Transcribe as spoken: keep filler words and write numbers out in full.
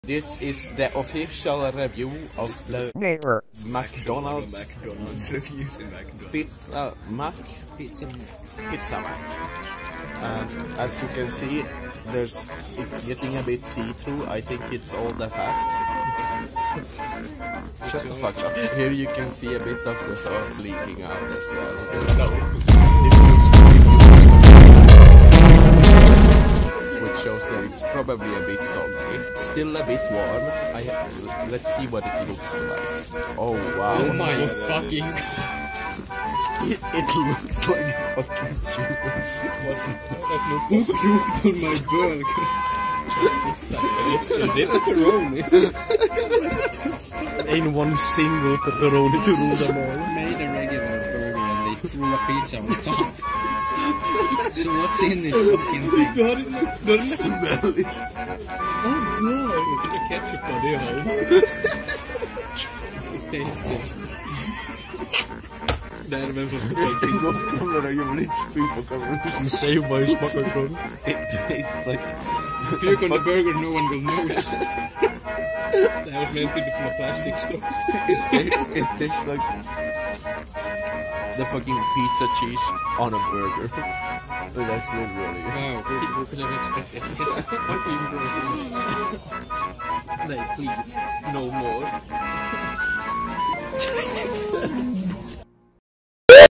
This is the official review of the McDonald's, McDonald's reviews in McDonald's. Pizza Mac. Pizza Pizza Mac. And as you can see, there's it's getting a bit see-through. I think it's all the fat. Shut the fuck up. Here you can see a bit of the sauce leaking out as well. No. Which shows that it's probably a bit soggy. It's still a bit warm. I let's see what it looks like. Oh wow! Oh my fucking! It, it looks like a fucking juice. Who puked on my burger? Det är pepperoni. Ain't one single pepperoni to rule them all. Made a regular burger and they threw a pizza on top. So what's in this fucking thing? Got it, got it. Smell it. Oh god! Look at the ketchup on det här. It tastes tasty. Det är vem som ska få det. Gott kommer det ju bli people kommer. Säg vad det smakar från. It tastes like... Puke on the burger, no one will notice. Det här var meant to be from a plastic straws. It tastes, it tastes like... the fucking pizza cheese on a burger. That's literally... Wow, who could have expected this? Fucking gross. Like, please, no more.